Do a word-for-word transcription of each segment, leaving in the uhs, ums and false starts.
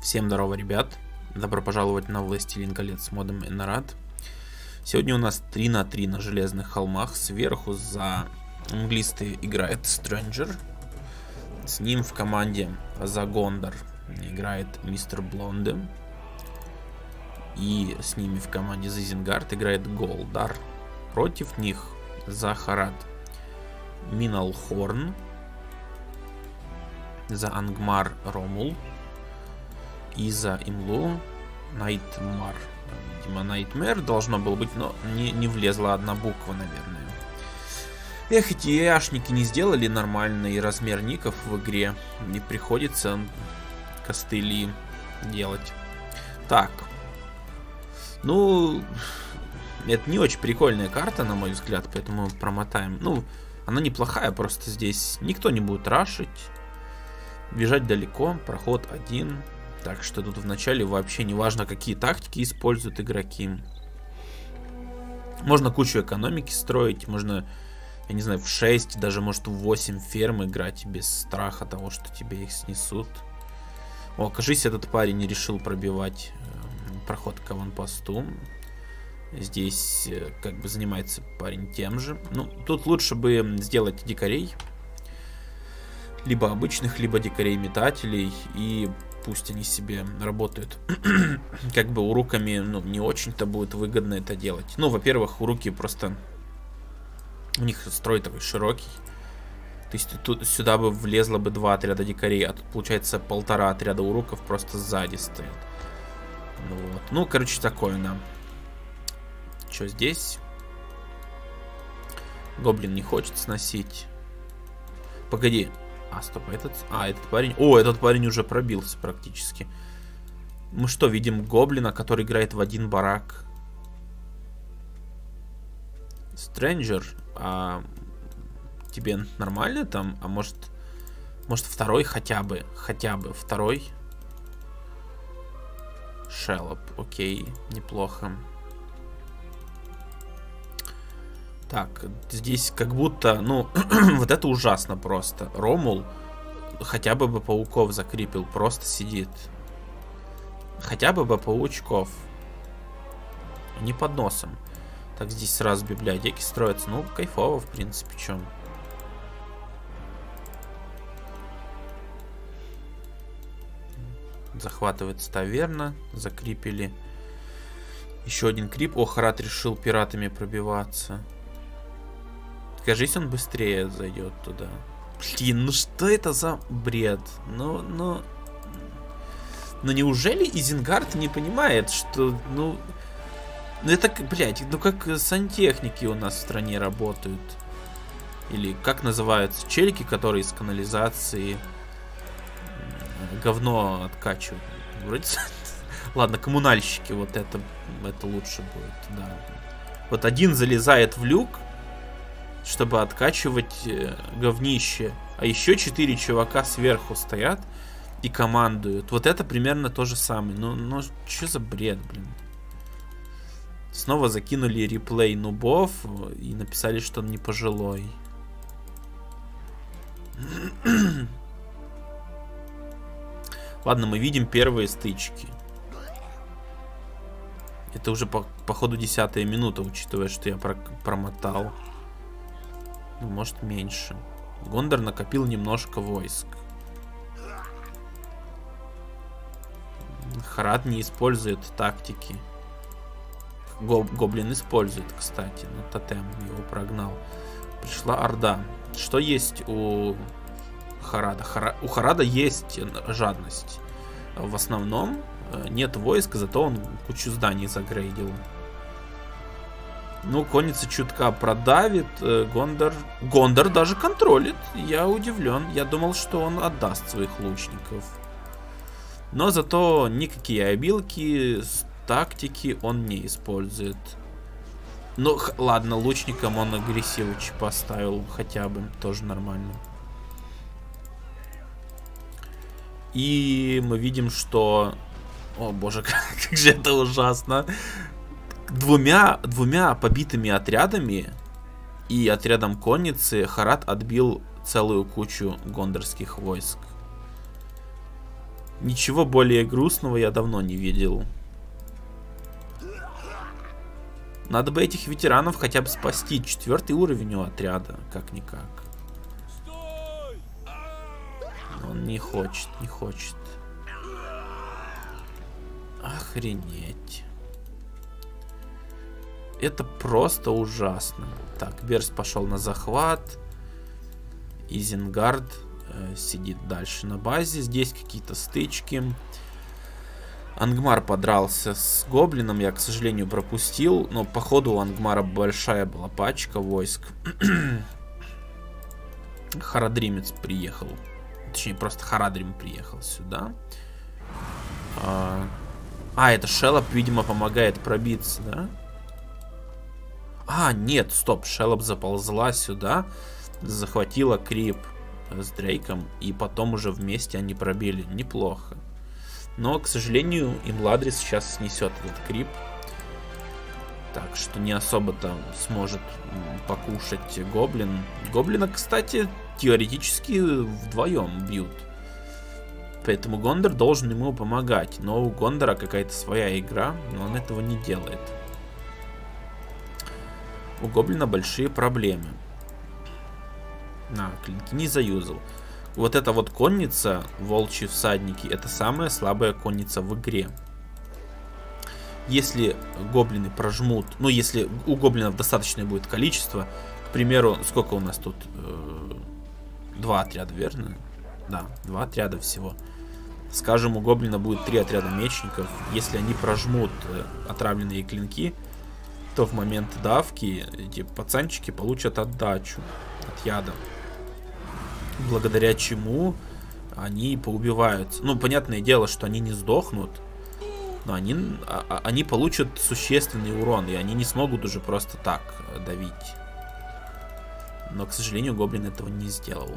Всем здорово, ребят! Добро пожаловать на Властелин колец с модом Энарат. Сегодня у нас три на три на железных холмах. Сверху за английский играет Stranger. С ним в команде за Гондор играет Мистер Блонде. И с ними в команде за Изенгард играет Голдар. Против них за Харад Миналхорн. За Ангмар Ромул. И за Имлу Найтмар. Видимо, Найтмер должно было быть, но не, не влезла одна буква, наверное. Эх, эти яшники не сделали нормальный размер ников в игре. Не приходится костыли делать. Так. Ну, это не очень прикольная карта, на мой взгляд, поэтому промотаем. Ну, она неплохая, просто здесь никто не будет рашить. Бежать далеко, проход один. Так что тут вначале вообще не важно, какие тактики используют игроки. Можно кучу экономики строить, можно, я не знаю, в шесть, даже может в восемь ферм играть без страха того, что тебе их снесут. О, кажись, этот парень не решил пробивать э, проход к аванпосту. Здесь э, как бы занимается парень тем же. Ну, тут лучше бы сделать дикарей. Либо обычных, либо дикарей-метателей. И пусть они себе работают. Как бы уруками, ну, не очень-то будет выгодно это делать. Ну, во-первых, уруки просто... У них строй такой широкий. То есть тут сюда бы влезло бы два отряда дикарей, а тут получается полтора отряда уруков просто сзади стоят. Вот. Ну, короче, такое нам. Что здесь? Гоблин не хочет сносить. Погоди. А, стоп, этот... А, этот парень... О, этот парень уже пробился практически. Мы что, видим гоблина, который играет в один барак? Stranger, а тебе нормально там? А может... Может второй хотя бы? Хотя бы второй? Шеллоп, окей, неплохо. Так, здесь как будто, ну, вот это ужасно просто. Ромул хотя бы бы пауков закрепил, просто сидит. Хотя бы бы паучков. Не под носом. Так, здесь сразу библиотеки строятся. Ну, кайфово, в принципе, чем. Захватывается таверна. Закрепили. Еще один крип. О, Харад решил пиратами пробиваться. Кажись, он быстрее зайдет туда. Блин, ну что это за бред? Ну, ну... Ну неужели Изенгард не понимает, что, ну... Ну это, блядь, ну как сантехники у нас в стране работают. Или как называются? Челики, которые из канализации говно откачивают. Вроде... Ладно, коммунальщики, вот это, это лучше будет, да. Вот один залезает в люк, чтобы откачивать э, говнище. А еще четыре чувака сверху стоят и командуют. Вот это примерно то же самое. Ну, ну что за бред, блин. Снова закинули реплей нубов и написали, что он не пожилой. Ладно, мы видим первые стычки. Это уже по, по ходу десятая минута, учитывая, что я про промотал. Ну, может, меньше. Гондор накопил немножко войск. Харад не использует тактики. Гоб Гоблин использует, кстати. Но тотем его прогнал. Пришла орда. Что есть у Харада? Хара... У Харада есть жадность. В основном нет войск, зато он кучу зданий загрейдил. Ну, конница чутка продавит. Гондор... Гондор даже контролит. Я удивлен. Я думал, что он отдаст своих лучников. Но зато никакие обилки, тактики он не использует. Ну, ладно, лучникам он агрессивыч поставил хотя бы. Тоже нормально. И мы видим, что... О, боже, как же это ужасно. Двумя, двумя побитыми отрядами и отрядом конницы Харад отбил целую кучу гондорских войск. Ничего более грустного я давно не видел. Надо бы этих ветеранов хотя бы спасти. Четвертый уровень у отряда, как-никак. Он не хочет, не хочет. Охренеть. Это просто ужасно. Так, Берс пошел на захват. Изенгард э, сидит дальше на базе. Здесь какие-то стычки. Ангмар подрался с гоблином. Я, к сожалению, пропустил. Но, походу, у Ангмара большая была пачка войск. Харадримец приехал. Точнее, просто Харадрим приехал сюда. А, а это Шелоп, видимо, помогает пробиться, да? А, нет, стоп. Шелоп заползла сюда, захватила крип с Дрейком, и потом уже вместе они пробили. Неплохо. Но, к сожалению, Имладрис сейчас снесет этот крип. Так что не особо-то сможет покушать гоблин. Гоблина, кстати, теоретически вдвоем бьют. Поэтому Гондор должен ему помогать. Но у Гондора какая-то своя игра, но он этого не делает. У гоблина большие проблемы. На, клинки не заюзал. Вот эта вот конница, волчьи всадники, это самая слабая конница в игре. Если гоблины прожмут, ну если у гоблинов достаточное будет количество, к примеру, сколько у нас тут? Два отряда, верно? Да, два отряда всего. Скажем, у гоблина будет три отряда мечников. Если они прожмут отравленные клинки, то в момент давки эти пацанчики получат отдачу от яда. Благодаря чему они поубиваются. Ну, понятное дело, что они не сдохнут, но они, а, они получат существенный урон, и они не смогут уже просто так давить. Но, к сожалению, гоблин этого не сделал.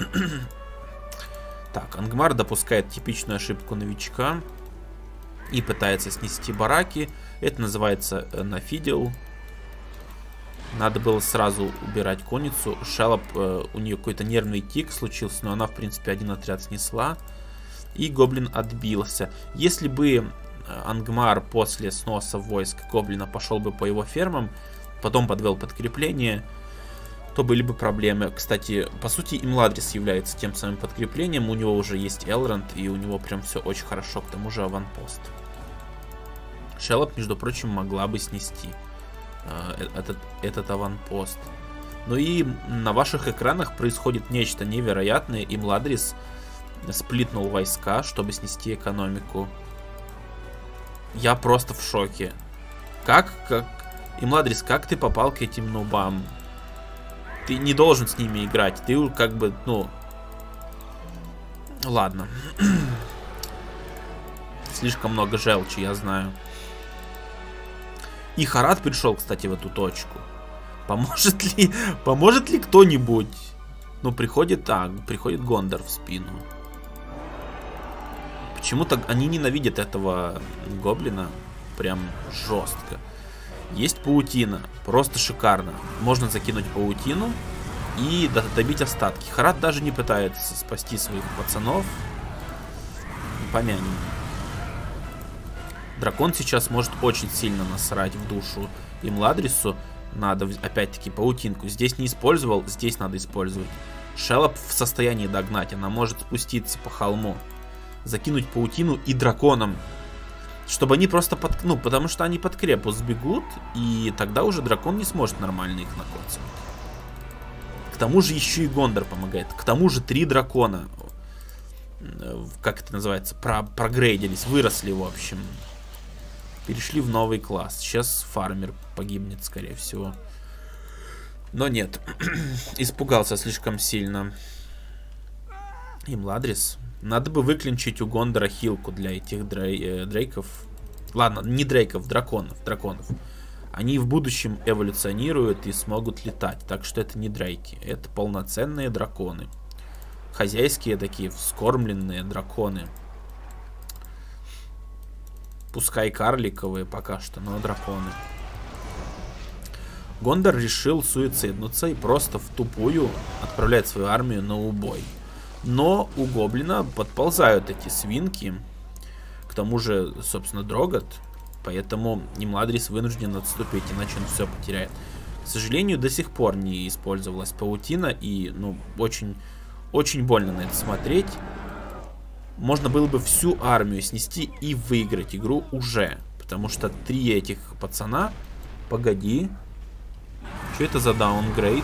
Так, Ангмар допускает типичную ошибку новичка и пытается снести бараки. Это называется нафидел. Надо было сразу убирать конницу. Шелоп, э, у нее какой-то нервный тик случился, но она, в принципе, один отряд снесла. И гоблин отбился. Если бы Ангмар после сноса войск гоблина пошел бы по его фермам, потом подвел подкрепление, то были бы проблемы. Кстати, по сути, Имладрис является тем самым подкреплением. У него уже есть Элронд, и у него прям все очень хорошо. К тому же аванпост. Шелоп, между прочим, могла бы снести э, этот, этот аванпост. Ну и на ваших экранах происходит нечто невероятное. Имладрис сплитнул войска, чтобы снести экономику. Я просто в шоке. Как, как... Имладрис, как ты попал к этим нубам? Ты не должен с ними играть. Ты как бы, ну... Ладно. Слишком много желчи, я знаю. И Харад пришел, кстати, в эту точку. Поможет ли... Поможет ли кто-нибудь? Ну, приходит... А, приходит Гондор в спину. Почему-то они ненавидят этого гоблина. Прям жестко. Есть паутина. Просто шикарно. Можно закинуть паутину и добить остатки. Харад даже не пытается спасти своих пацанов. Помянем. Дракон сейчас может очень сильно насрать в душу Имладрису. Надо, опять-таки, паутинку. Здесь не использовал, здесь надо использовать. Шелоп в состоянии догнать. Она может спуститься по холму. Закинуть паутину и драконом. Чтобы они просто под... Ну, потому что они под крепу сбегут, и тогда уже дракон не сможет нормально их накоцать. К тому же еще и Гондор помогает. К тому же три дракона, как это называется, про прогрейдились, выросли, в общем. Перешли в новый класс. Сейчас фармер погибнет, скорее всего. Но нет. Испугался слишком сильно. Имладрис. Надо бы выклинчить у Гондора хилку для этих дрей, э, дрейков. Ладно, не дрейков, драконов, драконов. Они в будущем эволюционируют и смогут летать. Так что это не дрейки. Это полноценные драконы. Хозяйские такие, вскормленные драконы. Пускай карликовые пока что, но драконы. Гондор решил суициднуться и просто в тупую отправлять свою армию на убой. Но у гоблина подползают эти свинки. К тому же, собственно, Дрогот. Поэтому Немладрис вынужден отступить, иначе он все потеряет. К сожалению, до сих пор не использовалась паутина. И, ну, очень, очень больно на это смотреть. Можно было бы всю армию снести и выиграть игру уже. Потому что три этих пацана... Погоди. Что это за даунгрейд?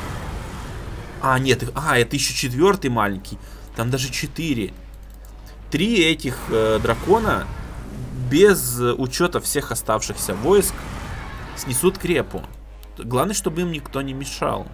А, нет. А, это еще четвертый маленький. Там даже четыре. Три этих э, дракона без учета всех оставшихся войск снесут крепу. Главное, чтобы им никто не мешал.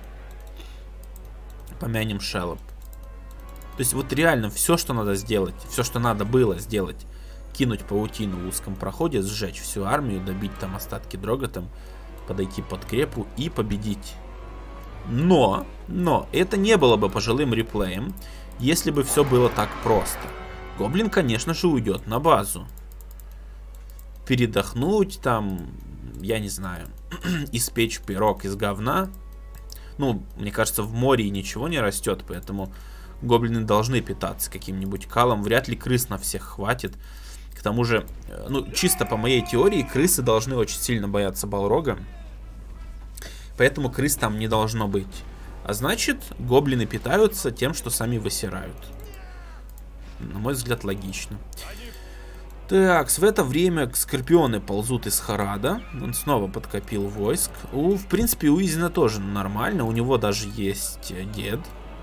Помянем Шелоп. То есть вот реально все, что надо сделать, все, что надо было сделать, кинуть паутину в узком проходе, сжечь всю армию, добить там остатки Дроготом, подойти под крепу и победить. Но, но, это не было бы пожилым реплеем, если бы все было так просто. Гоблин, конечно же, уйдет на базу. Передохнуть там, я не знаю, испечь пирог из говна. Ну, мне кажется, в море ничего не растет, поэтому гоблины должны питаться каким-нибудь калом. Вряд ли крыс на всех хватит. К тому же, ну, чисто по моей теории, крысы должны очень сильно бояться Балрога. Поэтому крыс там не должно быть. А значит, гоблины питаются тем, что сами высирают. На мой взгляд, логично. Так, в это время скорпионы ползут из Харада. Он снова подкопил войск. У, в принципе, у Изина тоже нормально. У него даже есть дед.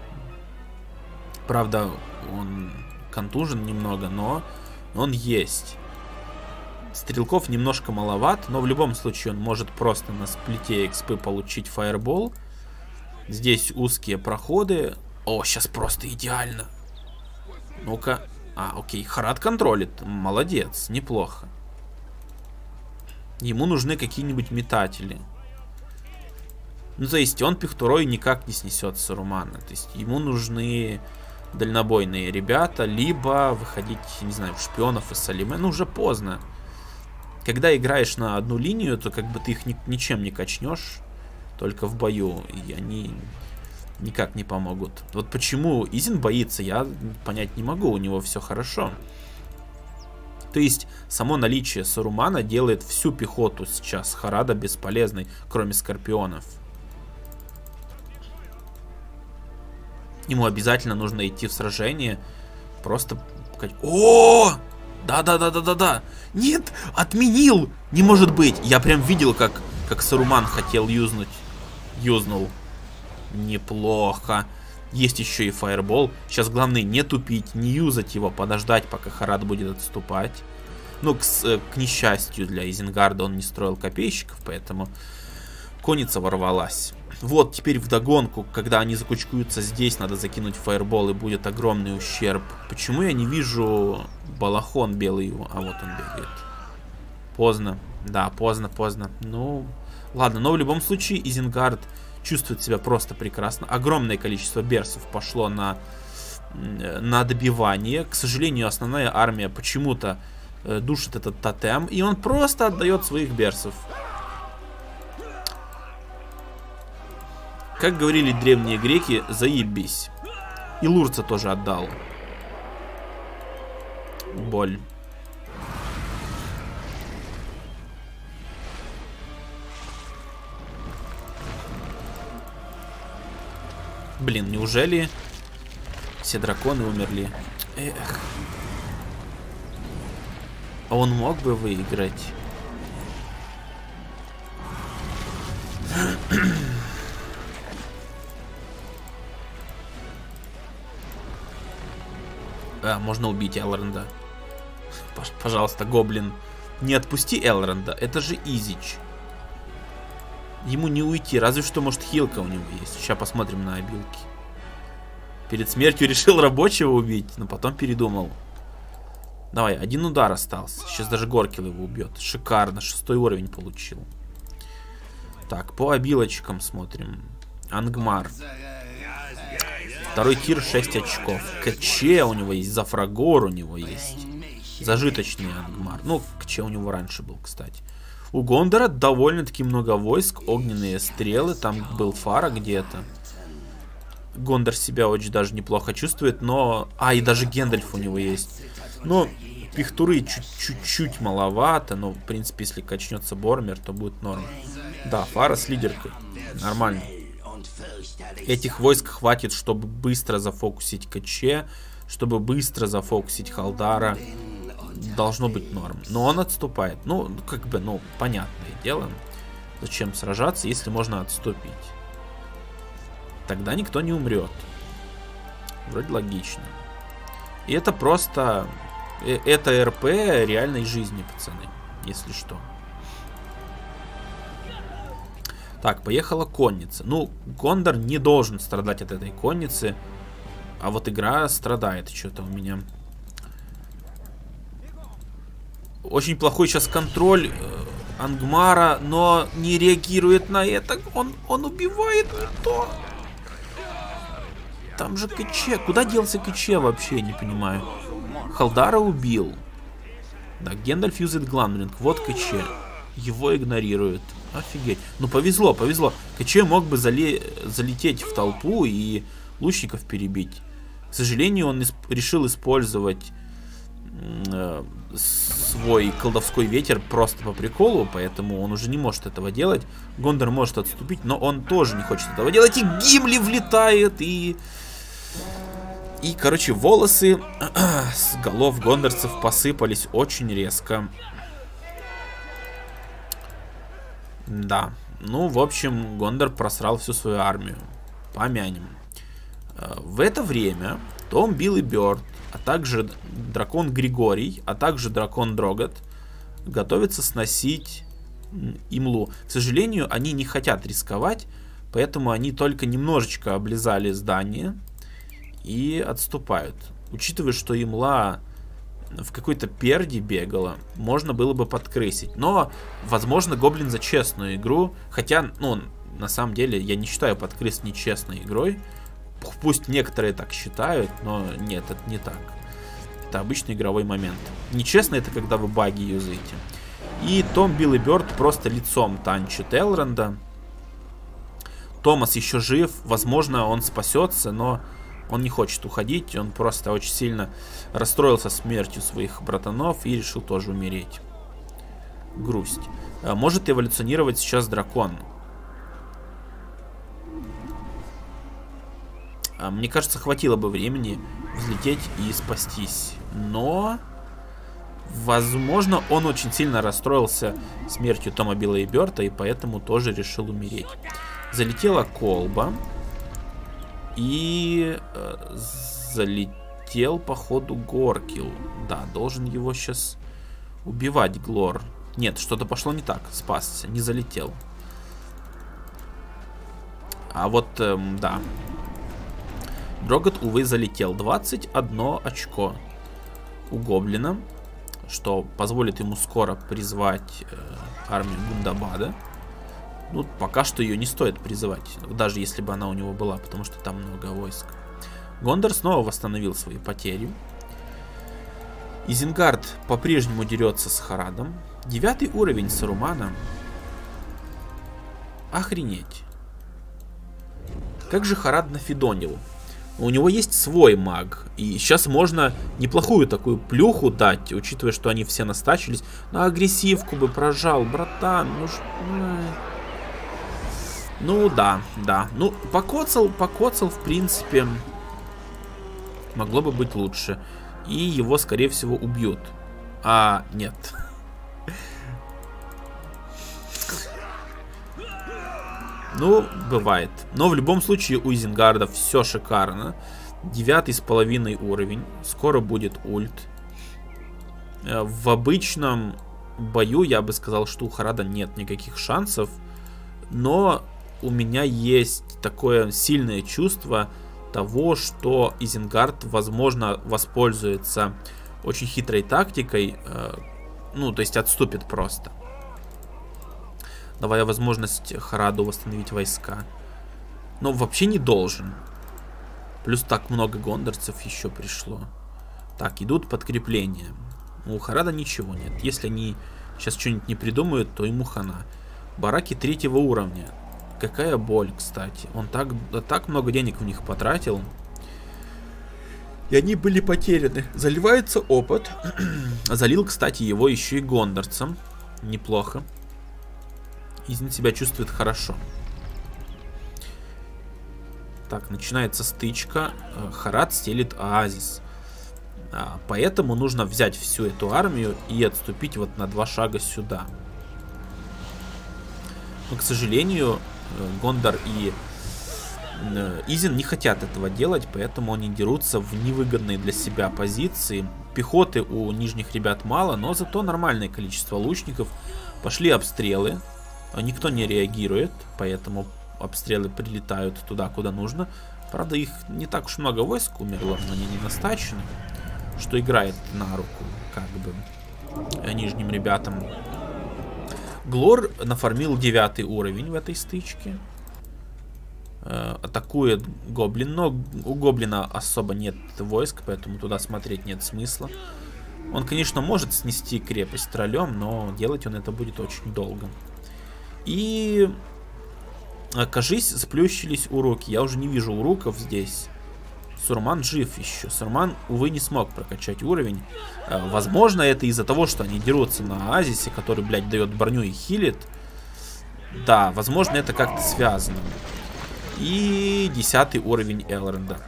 Правда, он контужен немного, но он есть. Стрелков немножко маловат, но в любом случае он может просто на сплите экспы получить фаербол. Здесь узкие проходы. О, сейчас просто идеально. Ну-ка. А, окей, Харад контролит. Молодец, неплохо. Ему нужны какие-нибудь метатели. Ну, то есть он пихтурой никак не снесет Сарумана. То есть ему нужны дальнобойные ребята, либо выходить, не знаю, в шпионов из Салиме. Ну, уже поздно. Когда играешь на одну линию, то как бы ты их ни ничем не качнешь, только в бою, и они никак не помогут. Вот почему Изин боится, я понять не могу, у него все хорошо. То есть само наличие Сарумана делает всю пехоту сейчас Харада бесполезной, кроме скорпионов. Ему обязательно нужно идти в сражение, просто... О! Да-да-да-да-да-да! Нет! Отменил! Не может быть! Я прям видел, как, как Саруман хотел юзнуть. Юзнул. Неплохо. Есть еще и фаербол. Сейчас главное не тупить, не юзать его, подождать, пока Харад будет отступать. Ну, к, к несчастью для Изенгарда он не строил копейщиков, поэтому конница ворвалась. Вот, теперь вдогонку, когда они закучкуются здесь, надо закинуть фаербол, и будет огромный ущерб. Почему я не вижу балахон белый его? А вот он бегает. Поздно. Да, поздно, поздно. Ну, ладно, но в любом случае Изенгард чувствует себя просто прекрасно. Огромное количество берсов пошло на, на добивание. К сожалению, основная армия почему-то э, душит этот тотем, и он просто отдает своих берсов. Как говорили древние греки, заебись. И Лурца тоже отдал. Боль. Блин, неужели все драконы умерли? Эх. А он мог бы выиграть. А, можно убить Элронда. Пожалуйста, гоблин. Не отпусти Элронда. Это же Изич. Ему не уйти. Разве что, может, хилка у него есть. Сейчас посмотрим на обилки. Перед смертью решил рабочего убить, но потом передумал. Давай, один удар остался. Сейчас даже Горкил его убьет. Шикарно. Шестой уровень получил. Так, по обилочкам смотрим. Ангмар. Второй тир, шесть очков. Кче у него есть. Зафрагор у него есть. Зажиточный Ангмар. Ну, Кче у него раньше был, кстати. У Гондора довольно-таки много войск. Огненные стрелы. Там был Фара где-то. Гондор себя очень даже неплохо чувствует, но... А, и даже Гендальф у него есть. Но пихтуры чуть-чуть маловато, но, в принципе, если качнется Бормер, то будет норм. Да, Фара с лидеркой. Нормально. Этих войск хватит, чтобы быстро зафокусить КЧ, чтобы быстро зафокусить Халдара. Должно быть норм. Но он отступает. Ну, как бы, ну, понятное дело. Зачем сражаться, если можно отступить? Тогда никто не умрет. Вроде логично. И это просто... Это РП реальной жизни, пацаны. Если что. Так, поехала конница. Ну, Гондор не должен страдать от этой конницы. А вот игра страдает что-то у меня. Очень плохой сейчас контроль э, Ангмара, но не реагирует на это. Он, он убивает не то. Там же КЧ. Куда делся КЧ вообще, не понимаю. Халдара убил. Да, Гендальф юзает Гламдринг. Вот КЧ. Его игнорируют. Офигеть. Ну, повезло, повезло. КЧ мог бы зале... залететь в толпу и лучников перебить. К сожалению, он исп... решил использовать э, свой колдовской ветер просто по приколу, поэтому он уже не может этого делать. Гондор может отступить, но он тоже не хочет этого делать. И Гимли влетает, и... И, короче, волосы с голов гондорцев посыпались очень резко. Да. Ну, в общем, Гондор просрал всю свою армию. Помянем. В это время Том Билл и Бёрд, а также дракон Григорий, а также дракон Дрогот готовятся сносить Имлу. К сожалению, они не хотят рисковать, поэтому они только немножечко облизали здание и отступают. Учитывая, что Имла в какой-то перде бегала, можно было бы подкрысить. Но, возможно, Гоблин за честную игру. Хотя, ну, на самом деле, я не считаю подкрыс нечестной игрой. Пусть некоторые так считают, но нет, это не так. Это обычный игровой момент. Нечестно это, когда вы баги юзаете. И Том, Билл и Бёрд просто лицом танчат Элронда. Томас еще жив. Возможно, он спасется, но... Он не хочет уходить, он просто очень сильно расстроился смертью своих братанов и решил тоже умереть. Грусть. Может эволюционировать сейчас дракон. Мне кажется, хватило бы времени взлететь и спастись. Но, возможно, он очень сильно расстроился смертью Тома, Билла и Бёрда, и поэтому тоже решил умереть. Залетела колба. И э, залетел, походу, Горкил. Да, должен его сейчас убивать, Глор. Нет, что-то пошло не так. Спасся, не залетел. А вот, эм, да. Дрогот, увы, залетел. двадцать одно очко у Гоблина, что позволит ему скоро призвать э, армию Гундабада. Ну, пока что ее не стоит призывать, даже если бы она у него была, потому что там много войск. Гондор снова восстановил свои потери. Изенгард по-прежнему дерется с Харадом. Девятый уровень Сарумана. Охренеть. Как же Харад нафидонил. У него есть свой маг. И сейчас можно неплохую такую плюху дать, учитывая, что они все настачились. На агрессивку бы прожал, братан. Ну что... Ну да, да. Ну, покоцал, покоцал, в принципе, могло бы быть лучше. И его, скорее всего, убьют. А, нет. Ну, бывает. Но в любом случае у Изенгарда все шикарно. Девятый с половиной уровень. Скоро будет ульт. В обычном бою я бы сказал, что у Харада нет никаких шансов. Но... У меня есть такое сильное чувство того, что Изенгард, возможно, воспользуется очень хитрой тактикой. Э, ну, то есть отступит просто. Давая возможность Хараду восстановить войска. Но вообще не должен. Плюс так много гондорцев еще пришло. Так, идут подкрепления. У Харада ничего нет. Если они сейчас что-нибудь не придумают, то ему хана. Бараки третьего уровня. Какая боль, кстати. Он так, так много денег в них потратил. И они были потеряны. Заливается опыт. Залил, кстати, его еще и гондорцам. Неплохо. Изин себя чувствует хорошо. Так, начинается стычка. Харат стелит оазис. А, поэтому нужно взять всю эту армию и отступить вот на два шага сюда. Но, к сожалению, Гондор и Изин не хотят этого делать, поэтому они дерутся в невыгодные для себя позиции. Пехоты у нижних ребят мало, но зато нормальное количество лучников. Пошли обстрелы. Никто не реагирует, поэтому обстрелы прилетают туда, куда нужно. Правда, их не так уж много войск умерло, но они не настачены, что играет на руку, как бы, нижним ребятам. Глор нафармил девятый уровень в этой стычке. Э, атакует гоблин, но у гоблина особо нет войск, поэтому туда смотреть нет смысла. Он, конечно, может снести крепость троллем, но делать он это будет очень долго. И, кажись, сплющились уроки. Я уже не вижу уроков здесь. Сурман жив еще. Сурман, увы, не смог прокачать уровень. Возможно, это из-за того, что они дерутся на оазисе, который, блядь, дает броню и хилит. Да, возможно, это как-то связано. И десятый уровень Элронда.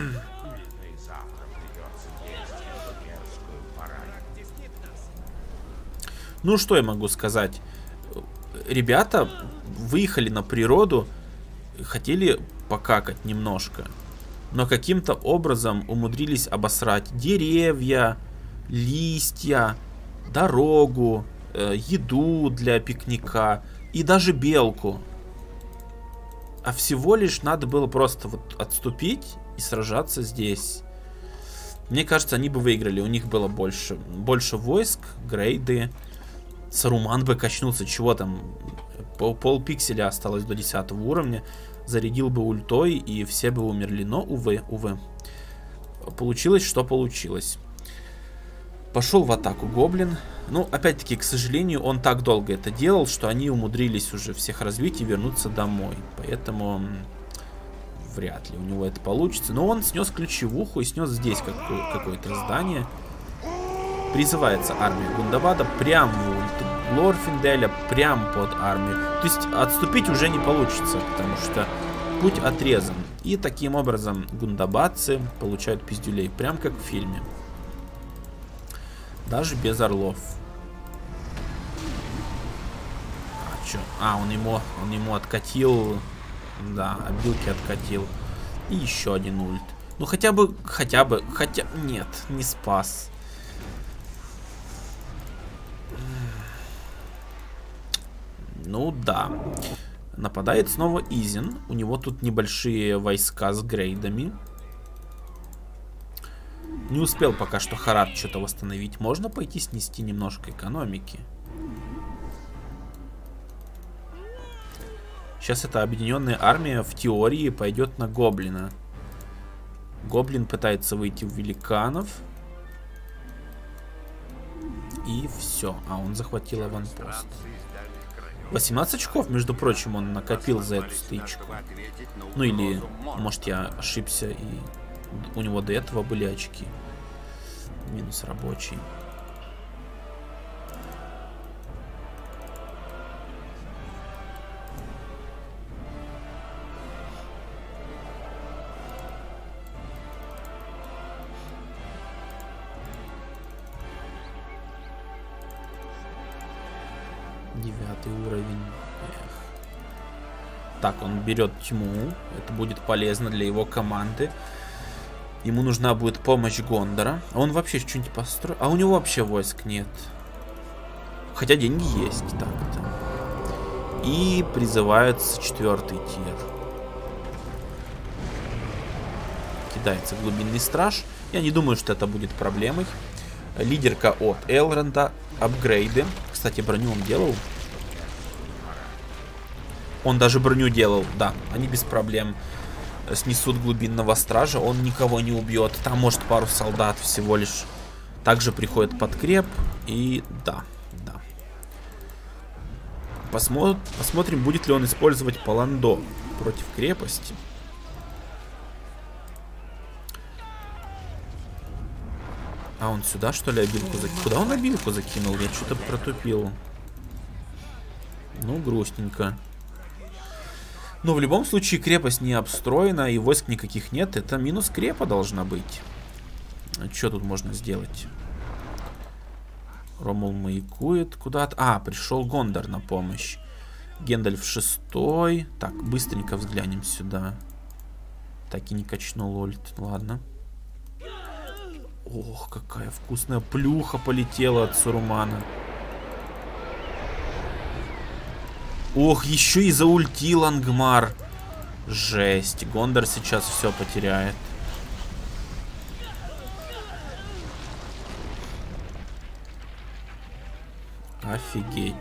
Ну, что я могу сказать? Ребята выехали на природу, хотели покакать немножко. Но каким-то образом умудрились обосрать деревья, листья, дорогу, э, еду для пикника и даже белку. А всего лишь надо было просто вот отступить и сражаться здесь. Мне кажется, они бы выиграли. У них было больше, больше войск, грейды. Саруман бы качнулся, чего там, пол, пол пикселя осталось до десятого уровня. Зарядил бы ультой, и все бы умерли. Но, увы, увы. Получилось, что получилось. Пошел в атаку гоблин. Ну, опять-таки, к сожалению, он так долго это делал, что они умудрились уже всех развить и вернуться домой. Поэтому вряд ли у него это получится. Но он снес ключевуху и снес здесь какое-то здание. Призывается армия Гундабада прямо в ульт Глорфинделя, прямо под армию. То есть отступить уже не получится, потому что путь отрезан. И таким образом гундабадцы получают пиздюлей, прям как в фильме. Даже без орлов. А, чё? А, он ему, он ему откатил. Да, обилки откатил. И еще один ульт. Ну хотя бы, хотя бы, хотя... Нет, не спас. Ну да. Нападает снова Изин. У него тут небольшие войска с грейдами. Не успел пока что Харат что-то восстановить. Можно пойти снести немножко экономики. Сейчас эта объединенная армия в теории пойдет на гоблина. Гоблин пытается выйти в великанов. И все. А он захватил аванпост. восемнадцать очков, между прочим, он накопил за эту стычку. Ну или, может, я ошибся, и у него до этого были очки. Минус рабочий. Девятый уровень. Эх. Так, он берет тьму. Это будет полезно для его команды. Ему нужна будет помощь Гондора. А он вообще что-нибудь построил? А у него вообще войск нет. Хотя деньги есть. Так-то. И призывается четвертый тир. Кидается глубинный страж. Я не думаю, что это будет проблемой. Лидерка от Элронда. Апгрейды. Кстати, броню он делал. Он даже броню делал, да. Они без проблем снесут глубинного стража. Он никого не убьет. Там может пару солдат всего лишь. Также приходит подкреп. И да, да. Посмо... Посмотрим, будет ли он использовать Паландо против крепости. А он сюда, что ли, обилку закинул? Куда он обилку закинул? Я что-то протупил. Ну, грустненько. Но в любом случае крепость не обстроена и войск никаких нет. Это минус крепа должна быть. А что тут можно сделать? Ромул маякует куда-то. А, пришел Гондор на помощь. Гендальф шестой. Так, быстренько взглянем сюда. Так и не качнул ульт. Ладно. Ох, какая вкусная плюха полетела от Сарумана. Ох, еще и заультил Ангмар. Жесть. Гондор сейчас все потеряет. Офигеть.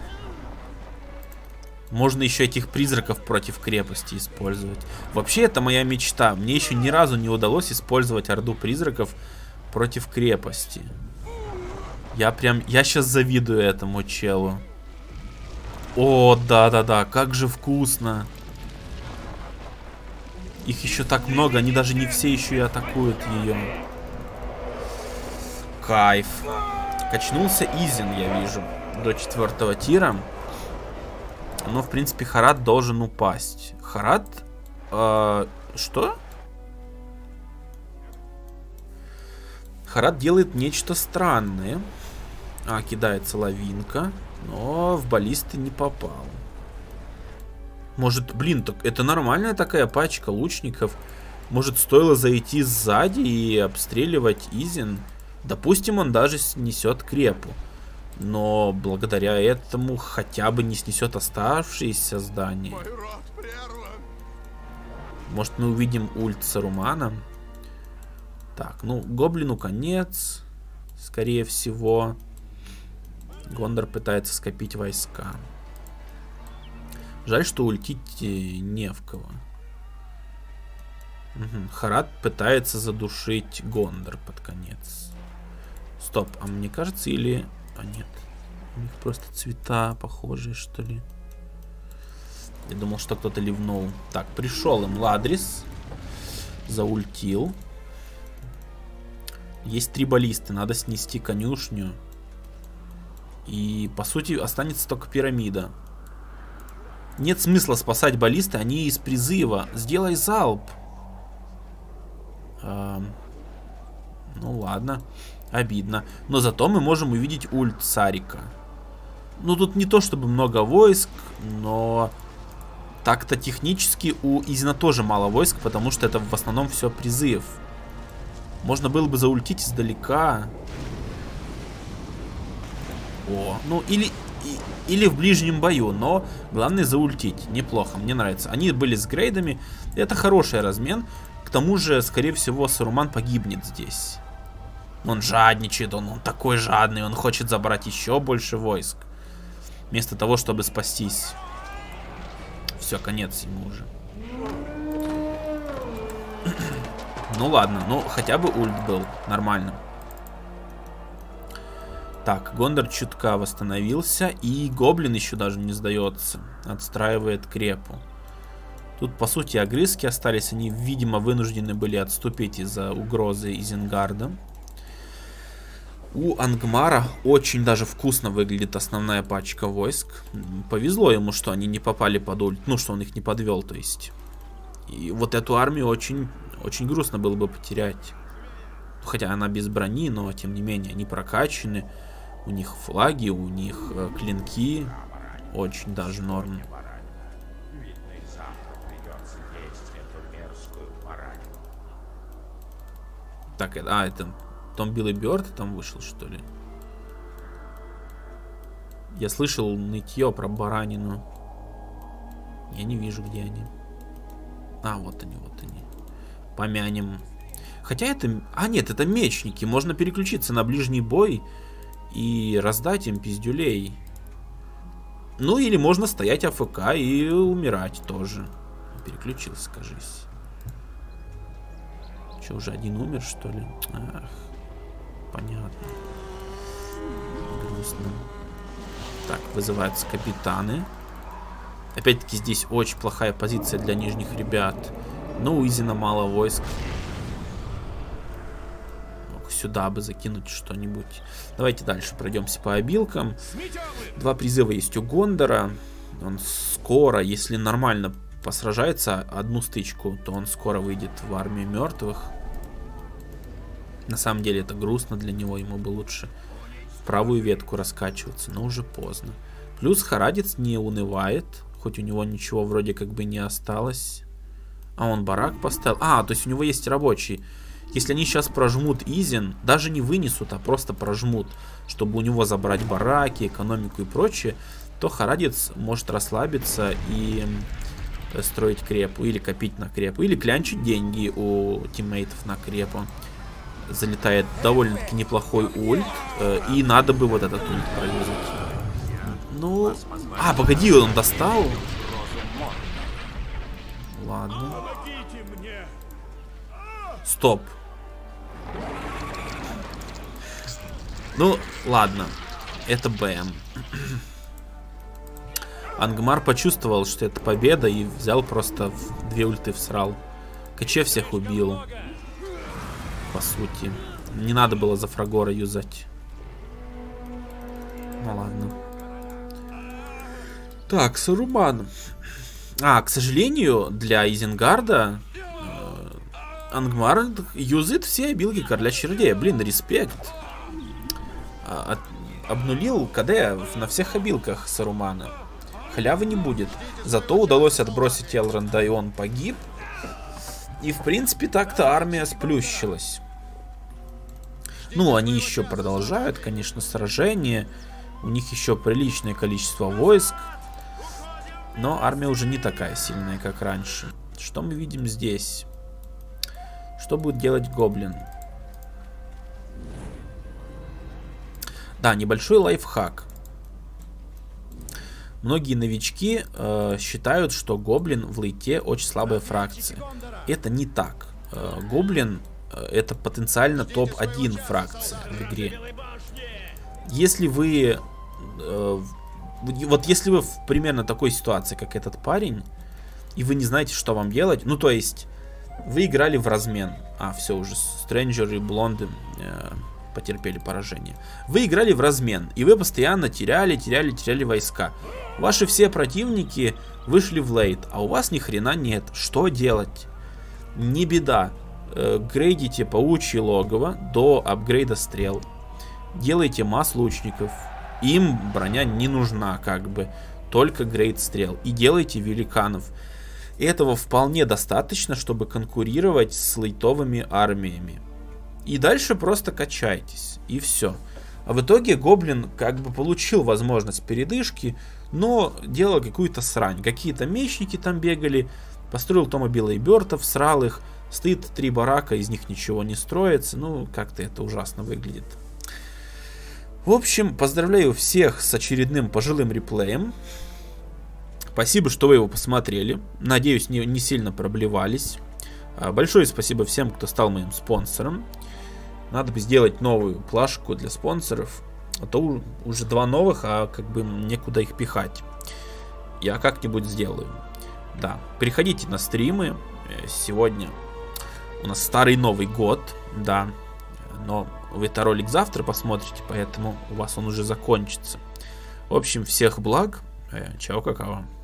Можно еще этих призраков против крепости использовать. Вообще, это моя мечта. Мне еще ни разу не удалось использовать орду призраков против крепости. Я прям... Я сейчас завидую этому челу. О, да-да-да, как же вкусно. Их еще так много, они даже не все еще и атакуют ее. Кайф. Качнулся Изин, я вижу, до четвертого тира. Но, в принципе, Харат должен упасть. Харат? Э, что? Харат делает нечто странное. А, кидается лавинка. Но в баллисты не попал. Может, блин, так это нормальная такая пачка лучников. Может, стоило зайти сзади и обстреливать Изин? Допустим, он даже снесет крепу. Но благодаря этому хотя бы не снесет оставшиеся здания. Может, мы увидим ульт Сарумана? Так, ну, гоблину конец. Скорее всего. Гондор пытается скопить войска. Жаль, что ультить не в кого. Угу. Харат пытается задушить Гондор под конец. Стоп, а мне кажется, или... А нет, у них просто цвета похожие, что ли. Я думал, что кто-то ливнул. Так, пришел им Ладрис. Заультил. Есть три баллисты, надо снести конюшню. И, по сути, останется только пирамида. Нет смысла спасать баллисты, они из призыва. Сделай залп. А, ну ладно, обидно. Но зато мы можем увидеть ульт Сарика. Ну тут не то чтобы много войск, но так-то технически у Изина тоже мало войск, потому что это в основном все призыв. Можно было бы заультить издалека. О, ну или, и, или в ближнем бою, но главное заультить. Неплохо, мне нравится. Они были с грейдами, это хороший размен. К тому же, скорее всего, Саруман погибнет здесь. Он жадничает, он, он такой жадный, он хочет забрать еще больше войск. Вместо того, чтобы спастись. Все, конец ему уже. Ну ладно, ну хотя бы ульт был, нормально. Так, Гондор чутка восстановился, и гоблин еще даже не сдается. Отстраивает крепу. Тут, по сути, огрызки остались. Они, видимо, вынуждены были отступить из-за угрозы Изенгарда. У Ангмара очень даже вкусно выглядит основная пачка войск. Повезло ему, что они не попали под ульт. Ну, что он их не подвел, то есть. И вот эту армию очень, очень грустно было бы потерять. Хотя она без брони, но, тем не менее, они прокачаны. У них флаги, у них э, клинки. Очень даже норм. Так, а, это Том Билл и Бёрд там вышел, что ли? Я слышал нытье про баранину. Я не вижу, где они. А, вот они, вот они. Помянем. Хотя это... А, нет, это мечники. Можно переключиться на ближний бой и раздать им пиздюлей. Ну, или можно стоять АФК и умирать тоже. Переключился, кажись. Че, уже один умер, что ли? Ах, понятно. Грустно. Так, вызываются капитаны. Опять-таки здесь очень плохая позиция для нижних ребят. Но у Изина мало войск. Сюда бы закинуть что-нибудь. Давайте дальше пройдемся по обилкам. Два призыва есть у Гондора. Он скоро, если нормально посражается одну стычку, то он скоро выйдет в армию мертвых. На самом деле это грустно для него. Ему бы лучше в правую ветку раскачиваться, но уже поздно. Плюс Харадец не унывает, хоть у него ничего вроде как бы не осталось. А он барак поставил. А, то есть у него есть рабочий. Если они сейчас прожмут Изин, даже не вынесут, а просто прожмут, чтобы у него забрать бараки, экономику и прочее, то Харадец может расслабиться и строить крепу, или копить на крепу, или клянчить деньги у тиммейтов на крепу. Залетает довольно-таки неплохой ульт, и надо бы вот этот ульт провязать. Ну, а, погоди, он достал? Ладно. Стоп. Ну, ладно. Это БМ. Ангмар почувствовал, что это победа, и взял просто в две ульты всрал. КЧ всех убил. По сути. Не надо было за Фрагора юзать. Ну ладно. Так, Саруман. А, к сожалению, для Изенгарда э, Ангмар юзает все обилки Короля Чародея. Блин, респект. А, от, обнулил КД на всех обилках Сарумана. Халявы не будет. Зато удалось отбросить Элронда, и он погиб. И в принципе так-то армия сплющилась. Ну, они еще продолжают, конечно, сражение. У них еще приличное количество войск. Но армия уже не такая сильная, как раньше. Что мы видим здесь? Что будет делать Гоблин? Да, небольшой лайфхак. Многие новички э, считают, что Гоблин в лейте очень слабая фракция. Это не так. Э, Гоблин э, это потенциально топ один фракция в игре. Если вы... Э, вот если вы в примерно такой ситуации, как этот парень, и вы не знаете, что вам делать, ну то есть, вы играли в размен. А, все, уже Стрэнджер и Блонды э, потерпели поражение. Вы играли в размен, и вы постоянно теряли, теряли, теряли войска. Ваши все противники вышли в лейт, а у вас ни хрена нет. Что делать? Не беда. Э, грейдите паучье логово до апгрейда стрел. Делайте масс лучников. Им броня не нужна, как бы. Только грейд стрел. И делайте великанов. Этого вполне достаточно, чтобы конкурировать с лейтовыми армиями. И дальше просто качайтесь. И все. А в итоге Гоблин как бы получил возможность передышки, но делал какую-то срань. Какие-то мечники там бегали. Построил Тома Билла и Бёртов, срал их. Стоит три барака, из них ничего не строится. Ну, как-то это ужасно выглядит. В общем, поздравляю всех с очередным пожилым реплеем. Спасибо, что вы его посмотрели. Надеюсь, не, не сильно проблевались. Большое спасибо всем, кто стал моим спонсором. Надо бы сделать новую плашку для спонсоров. А то уже два новых, а как бы некуда их пихать. Я как-нибудь сделаю. Да, приходите на стримы. Сегодня у нас старый Новый год. Да, но вы этот ролик завтра посмотрите, поэтому у вас он уже закончится. В общем, всех благ. Чао, какао.